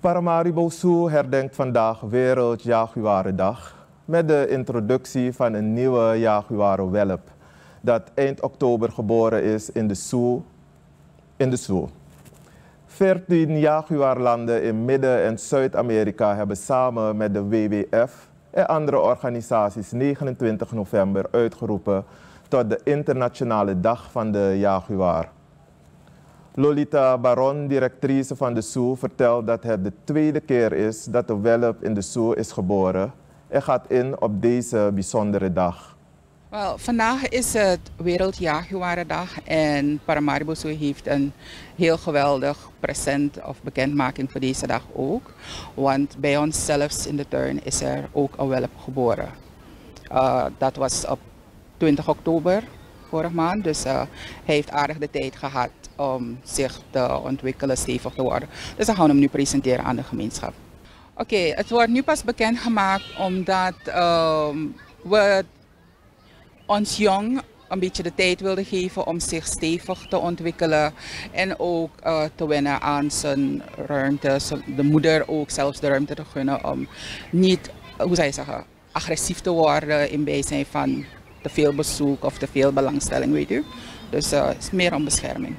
Paramaribo Zoo herdenkt vandaag Wereld Jaguarendag met de introductie van een nieuwe jaguarenwelp dat eind oktober geboren is in de zoo. 14 jaguarlanden in Midden- en Zuid-Amerika hebben samen met de WWF en andere organisaties 29 november uitgeroepen tot de internationale dag van de jaguar. Lolita Baron, directrice van de zoo, vertelt dat het de tweede keer is dat de welp in de zoo is geboren en gaat in op deze bijzondere dag. Wel, vandaag is het Wereld Jaguarendag en Paramaribo Zoo heeft een heel geweldig present of bekendmaking voor deze dag ook. Want bij ons zelfs in de tuin is er ook een welp geboren. Dat was op 20 oktober vorige maand, dus hij heeft aardig de tijd gehad om zich te ontwikkelen, stevig te worden. Dus dan gaan we hem nu presenteren aan de gemeenschap. Oké, het wordt nu pas bekendgemaakt omdat we ons jong een beetje de tijd wilden geven om zich stevig te ontwikkelen en ook te wennen aan zijn ruimte. De moeder ook zelfs de ruimte te gunnen om niet, hoe zou je zeggen, agressief te worden in bijzijn van te veel bezoek of te veel belangstelling, weet u. Dus het is meer om bescherming.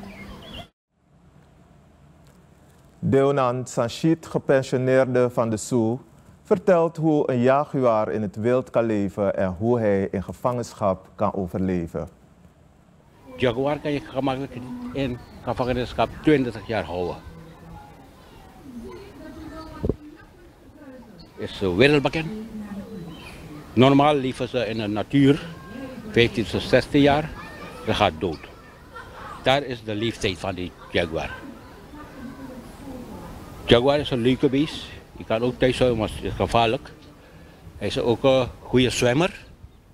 Deonand Sanchit, gepensioneerde van de zoo, vertelt hoe een jaguar in het wild kan leven en hoe hij in gevangenschap kan overleven. Jaguar kan je gemakkelijk in gevangenschap 20 jaar houden. Is wereldbekend. Normaal leven ze in de natuur, 15 tot 16 jaar, ze gaat dood. Daar is de leeftijd van die jaguar. Jaguar is een leuke beest. Je kan ook thuis houden, maar het is gevaarlijk. Hij is ook een goede zwemmer.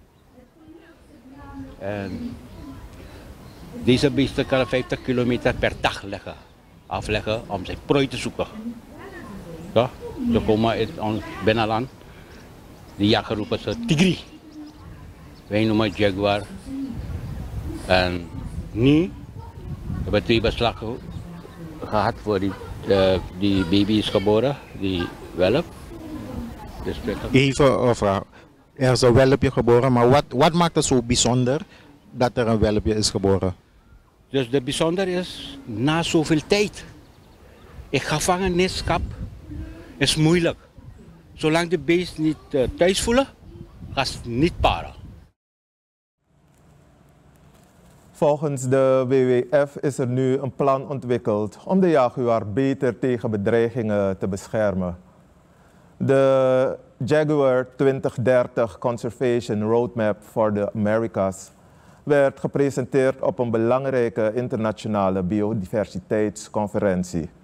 En deze beesten kan 50 kilometer per dag afleggen om zijn prooi te zoeken. Ja, ze komen uit ons binnenland. Die jager roepen ze tigri. Wij noemen het jaguar. En nu hebben we 2 beslagen gehad voor die baby is geboren, die welp. Dus even een vraag. Er is een welpje geboren, maar wat maakt het zo bijzonder dat er een welpje is geboren? Dus de bijzonder is, na zoveel tijd, in gevangenschap is moeilijk. Zolang de beest niet thuis voelen, gaat het niet paren. Volgens de WWF is er nu een plan ontwikkeld om de jaguar beter tegen bedreigingen te beschermen. De Jaguar 2030 Conservation Roadmap for the Americas werd gepresenteerd op een belangrijke internationale biodiversiteitsconferentie.